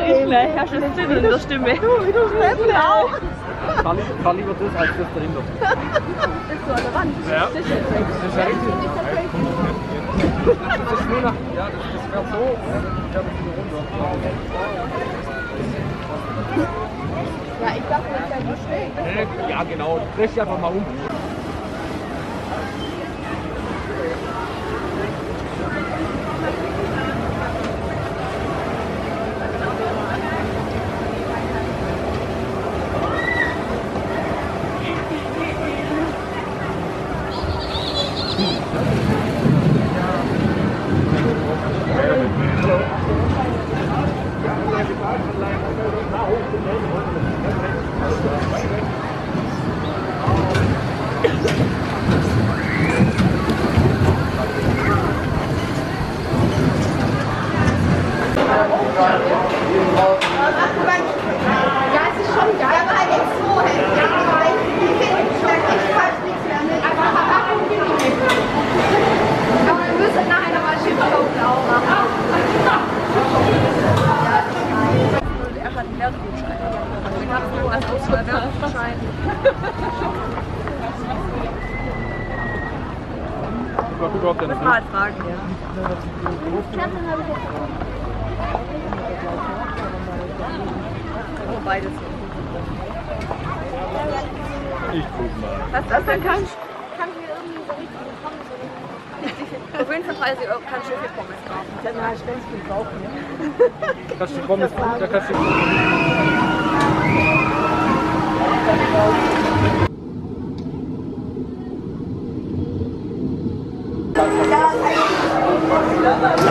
ich gleich. Hast du das Zittern in der Stimme? Du schreibst auch. Kann lieber das als das dahinter. Das ist so an der Wand. Ja. Das ist jetzt weg. Das ist ja richtig. Das ist nur nach. Ja, das wäre so. Ich habe es wieder runter. Ja, ich dachte, das wäre so schräg. Ja, genau. Dreh dich einfach mal um. Ja, es ist schon geil, aber halt jetzt so. Ja, aber ich weiß nichts mehr mit. Aber wir müssen nachher nochmal Schiffslaufen auch machen. Er hat einen Wertgutschein. Den hast du als Auswahl-Wertgutschein. Müssen wir halt fragen, ja. Beides. Ich guck mal. Was das denn kann hier irgendwie so richtig bekommen. Auf jeden Fall 30 € kann ich viel Pommes kaufen. Dann hast du ganz viel kaufen. Kannst du Pommes da kannst du. Ja,